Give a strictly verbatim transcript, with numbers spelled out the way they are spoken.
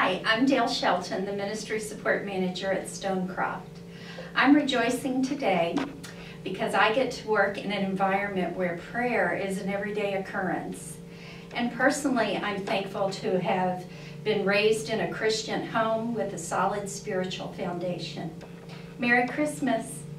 Hi, I'm Dale Shelton, the Ministry Support Manager at Stonecroft. I'm rejoicing today because I get to work in an environment where prayer is an everyday occurrence. And personally, I'm thankful to have been raised in a Christian home with a solid spiritual foundation. Merry Christmas.